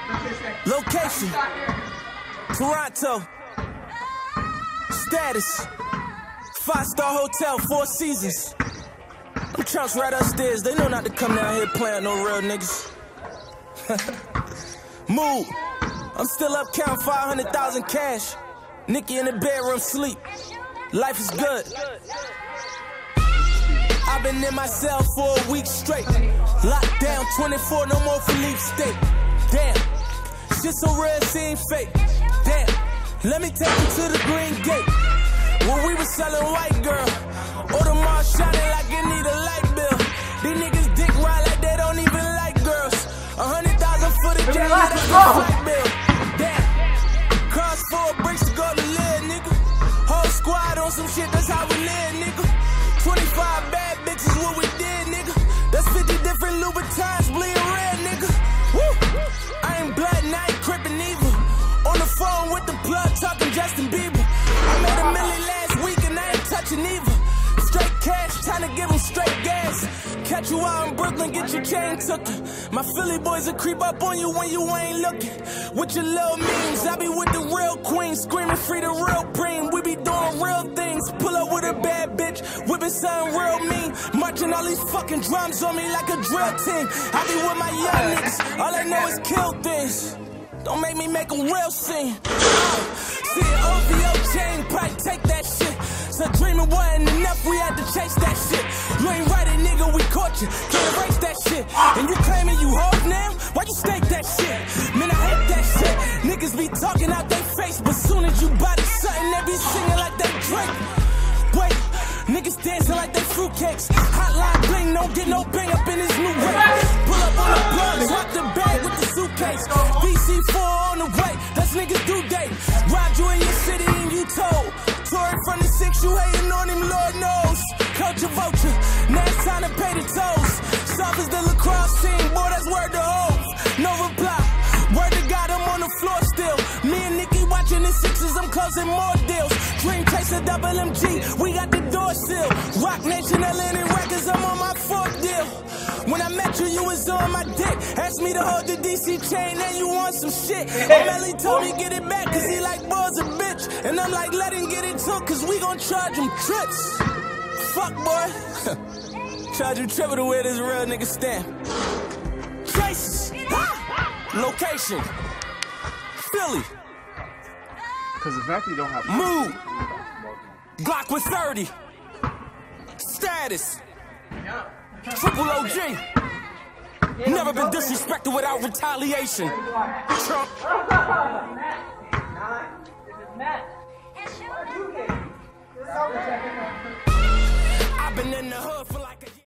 Location, Toronto. Status, 5-star hotel, 4 seasons. Them chumps right upstairs, they know not to come down here playing no real niggas. Mood, I'm still up counting 500,000 cash. Nikki in the bedroom sleep, life is good. I've been in my cell for a week straight. Locked down 24, no more Philippe State. Damn, shit so real it seem fake. Damn, let me take you to the Green Gate, where we was selling white girl. Audemars shining like it need a light bill. These niggas dick ride like they don't even like girls. 100,000 for the jail, that's a flight bill. Damn, cars full of bricks to go to live, nigga. Whole squad on some shit, that's how we live, nigga. 25 bad bitches, what we did, nigga. That's 50 different Louboutins, bleeding red, nigga. Woo! I ain't blood and I ain't crippin' either. On the phone with the plug, talking Justin Bieber. I made $1 million last week and I ain't touching either. Straight cash, trying to give them straight gas. Catch you out in Brooklyn, get your chain tookin'. My Philly boys will creep up on you when you ain't looking. With your little memes, I be with the real queen, screaming free the real preem. We be doing real things, pull up with a bad bitch, whipping something real mean. Marching all these fucking drums on me like a drill team. I be with my young niggas, all I know is kill things. Don't make me make a real scene. See an OVO chain, probably take that shit. So dreaming wasn't enough, we had to chase that shit. You ain't right, it, nigga, we caught you. Can't erase that shit. And you claiming you hold now? Why you stake that shit? Man, I hate that shit. Niggas be talking out their face, but soon as you body something, they be singing like they Drake. Wait, niggas dancing like they fruitcakes. Hotline bling, don't get no bang up in his new way. Pull up on the plug, drop the bag with the suitcase. VC4 on the way, that's niggas due date. Ride you in your city and you told. Tory from the 6, you hating on him, Lord knows. Culture vulture, now it's time to pay the tolls. Soft as the lacrosse team, boy, that's word to hold. No reply, word to God, I'm on the floor still. Me and Nikki watching the Sixers, I'm closing more deals. Dream Chaser, double MG, we got the door sealed. Rock Nation, Atlantic Records, I'm on my 4th deal. When I met you, you was on my dick. Asked me to hold the DC chain, and you want some shit. O'Malley told me get it back, cause he like boys a bitch. And I'm like, let him get it too, cause we gon' charge him trips. Fuck, boy. Charge him triple to wear this real nigga stamp. Traces. Location. Philly. Because the fact that you don't have Mood. Glock with 30. Status. Triple OG. Never been disrespected without retaliation. Trump.